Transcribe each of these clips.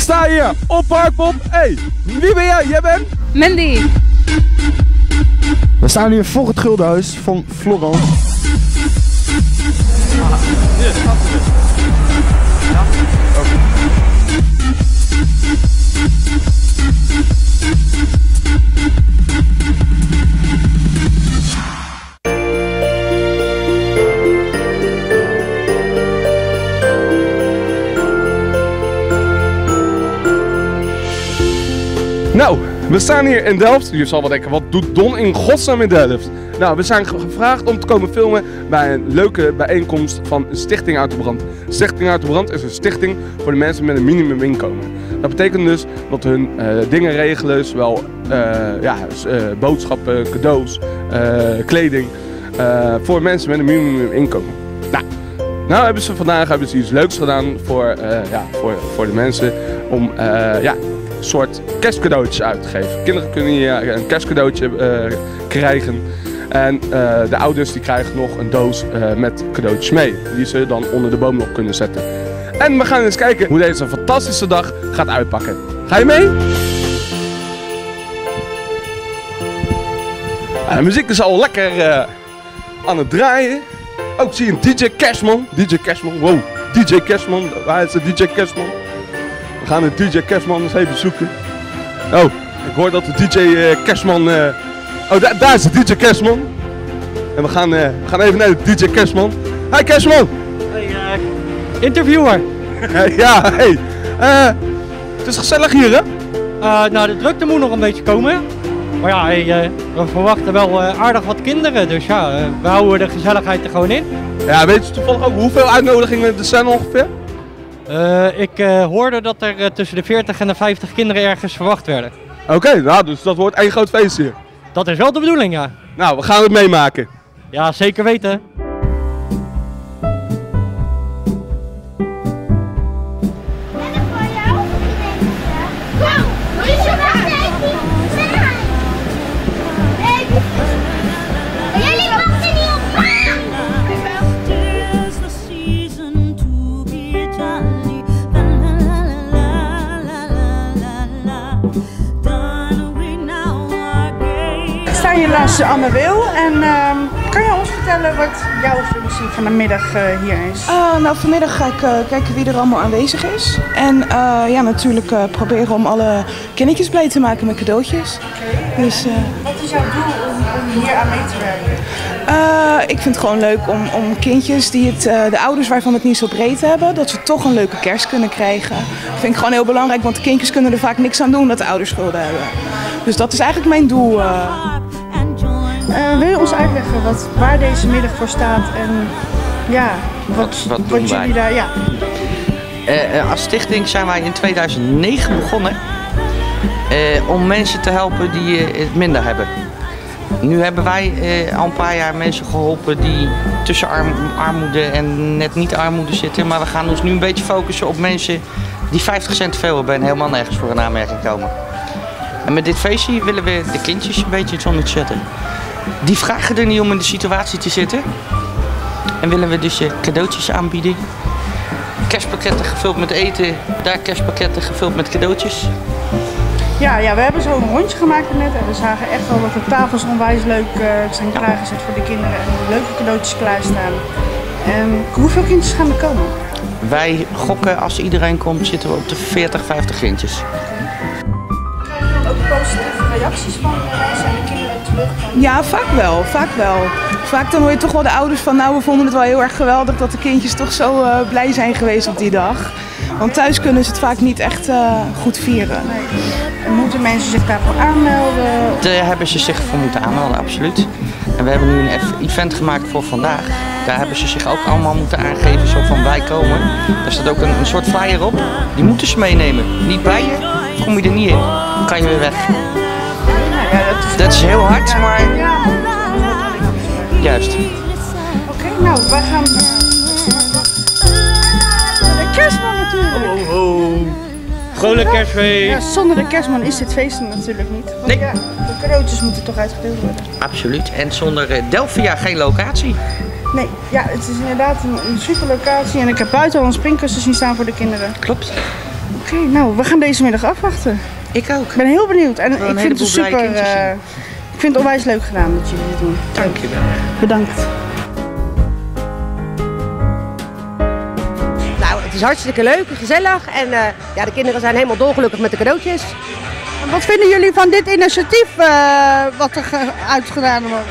sta hier op Parkpop. Hey, wie ben jij? Jij bent? Mandy. We staan hier voor het Guldenhuis van Florence. Nou, we staan hier in Delft. Je zal wel denken, wat doet Don in godsnaam in Delft? Nou, we zijn gevraagd om te komen filmen bij een leuke bijeenkomst van Stichting Uit de Brand. Stichting Uit de Brand is een stichting voor de mensen met een minimuminkomen. Dat betekent dus dat hun dingen regelen, zowel boodschappen, cadeaus, kleding, voor mensen met een minimuminkomen. Nou hebben ze vandaag iets leuks gedaan voor de mensen om een soort kerstcadeautjes uit te geven. Kinderen kunnen hier een kerstcadeautje krijgen. En de ouders die krijgen nog een doos met cadeautjes mee. Die ze dan onder de boom nog kunnen zetten. En we gaan eens kijken hoe deze fantastische dag gaat uitpakken. Ga je mee? De muziek is al lekker aan het draaien. Ook zie je een DJ Cashman. DJ Cashman, wow. DJ Cashman, waar is de DJ Cashman? We gaan de DJ Cashman eens even zoeken. Oh, ik hoor dat de DJ Cashman... daar is de DJ Cashman. En we gaan even naar de DJ Cashman. Hi Cashman! Hey, interviewer. Ja, hey. Het is gezellig hier, hè? Nou, de drukte moet nog een beetje komen. Maar ja, we verwachten wel aardig wat kinderen. Dus ja, we houden de gezelligheid er gewoon in. Ja, weet je toevallig ook hoeveel uitnodigingen er zijn ongeveer? Ik hoorde dat er tussen de 40 en de 50 kinderen ergens verwacht werden. Oké, nou, dus dat wordt één groot feest hier. Dat is wel de bedoeling, ja. Nou, we gaan het meemaken. Ja, zeker weten. Ik sta hier naast Anne Wil en kan je ons vertellen wat jouw functie van de middag hier is? Nou, vanmiddag ga ik kijken wie er allemaal aanwezig is. En natuurlijk proberen om alle kindertjes blij te maken met cadeautjes. Okay. Dus, wat is jouw doel om hier aan mee te werken? Ik vind het gewoon leuk om kindjes die de ouders waarvan het niet zo breed hebben, dat ze toch een leuke kerst kunnen krijgen. Dat vind ik gewoon heel belangrijk, want de kindjes kunnen er vaak niks aan doen dat de ouders schulden hebben. Dus dat is eigenlijk mijn doel. Wil je ons uitleggen waar deze middag voor staat en ja, wat jullie daar... Ja. Als stichting zijn wij in 2009 begonnen om mensen te helpen die het minder hebben. Nu hebben wij al een paar jaar mensen geholpen die tussen armoede en net niet armoede zitten. Maar we gaan ons nu een beetje focussen op mensen die 50 cent te veel hebben en helemaal nergens voor een aanmerking komen. En met dit feestje willen we de kindjes een beetje in het zonnetje zetten. Die vragen er niet om in de situatie te zitten. En willen we dus cadeautjes aanbieden. Kerstpakketten gevuld met eten, daar kerstpakketten gevuld met cadeautjes. Ja, we hebben zo een rondje gemaakt net en we zagen echt wel dat de tafels onwijs leuk zijn klaargezet voor de kinderen en leuke cadeautjes klaarstaan. En hoeveel kindjes gaan er komen? Wij gokken als iedereen komt zitten we op de 40, 50 kindjes. Krijg je dan ook positieve reacties van mensen en de kinderen terug? Ja, vaak wel. Vaak dan hoor je toch wel de ouders van, nou, we vonden het wel heel erg geweldig dat de kindjes toch zo blij zijn geweest op die dag. Want thuis kunnen ze het vaak niet echt goed vieren. Nee. En moeten mensen zich daarvoor aanmelden? Daar hebben ze zich voor moeten aanmelden, absoluut. En we hebben nu een event gemaakt voor vandaag. Daar hebben ze zich ook allemaal moeten aangeven, zo van wij komen. Daar staat ook een soort flyer op. Die moeten ze meenemen. Niet bij je, kom je er niet in, dan kan je weer weg. Ja, dat is heel hard, maar... Juist. Oké, nou, wij gaan... de kerstman natuurlijk. Vrolijk kerstfeest. Ja, zonder de kerstman is dit feest natuurlijk niet. Want Nee. ja, de cadeautjes moeten toch uitgedeeld worden. Absoluut. En zonder Delphia geen locatie. Nee, ja, het is inderdaad een super locatie en ik heb buiten al een springkussen zien staan voor de kinderen. Klopt. Oké, nou, we gaan deze middag afwachten. Ik ook. Ik ben heel benieuwd en ik vind het heleboel blije super. kindjes zien. Ik vind het onwijs leuk gedaan dat jullie dit doen. Dankjewel. Bedankt. Nou, het is hartstikke leuk, gezellig en ja, de kinderen zijn helemaal dolgelukkig met de cadeautjes. En wat vinden jullie van dit initiatief wat er uitgedaan wordt?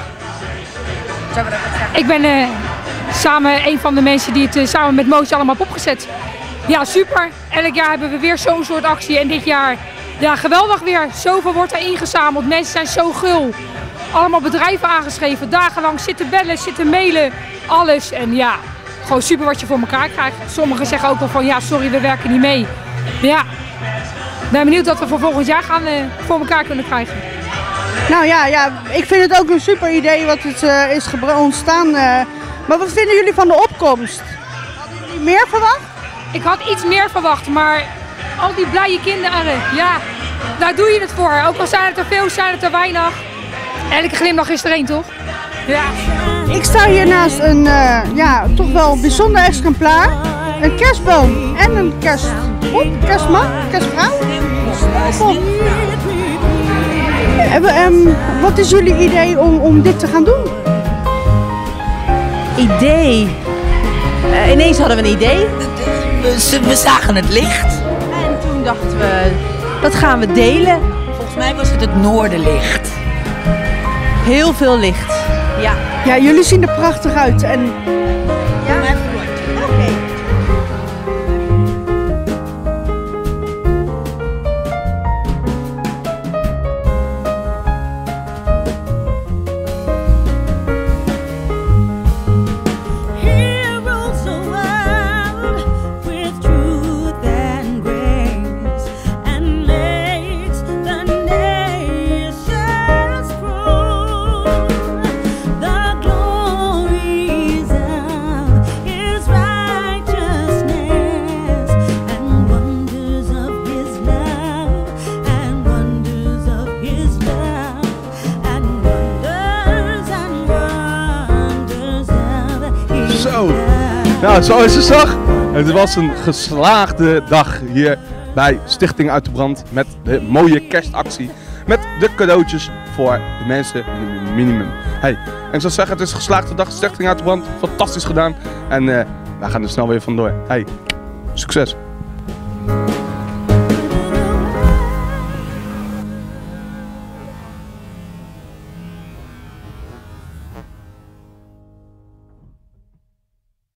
Ik ben samen een van de mensen die het samen met Mootje allemaal heb opgezet. Ja, super. Elk jaar hebben we weer zo'n soort actie en dit jaar, ja, geweldig weer. Zoveel wordt er ingezameld, mensen zijn zo gul. Allemaal bedrijven aangeschreven, dagenlang zitten bellen, zitten mailen, alles. En ja, gewoon super wat je voor elkaar krijgt. Sommigen zeggen ook wel van, ja, sorry, we werken niet mee. Maar ja, ik ben benieuwd dat we voor volgend jaar gaan voor elkaar kunnen krijgen. Nou ja, ik vind het ook een super idee wat het is ontstaan. Maar wat vinden jullie van de opkomst? Hadden jullie meer verwacht? Ik had iets meer verwacht, maar al die blije kinderen, ja, daar doe je het voor. Ook al zijn het er veel, zijn het er weinig. Elke glimlach is er één, toch? Ja. Ik sta hier naast een ja, toch wel bijzonder exemplaar. Een kerstboom en een kerstman, kerstvrouw. Wat is jullie idee om dit te gaan doen? Idee? Ineens hadden we een idee. We zagen het licht. En toen dachten we, dat gaan we delen. Volgens mij was het noorderlicht. Heel veel licht. Ja. Ja, jullie zien er prachtig uit. En... Ja? Oké. Nou, zoals je zag, het was een geslaagde dag hier bij Stichting Uit de Brand met de mooie kerstactie. Met de cadeautjes voor de mensen met een minimum. Hey, en ik zou zeggen, het is een geslaagde dag, Stichting Uit de Brand. Fantastisch gedaan. En wij gaan er snel weer vandoor. Hey, succes!